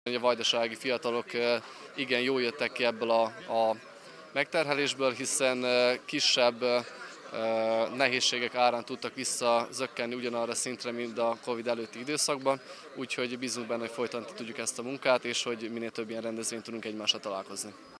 A vajdasági fiatalok igen jól jöttek ki ebből a megterhelésből, hiszen kisebb nehézségek árán tudtak visszazökkenni ugyanarra szintre, mint a Covid előtti időszakban, úgyhogy bízunk benne, hogy folytatni tudjuk ezt a munkát, és hogy minél több ilyen rendezvényt tudunk egymással találkozni.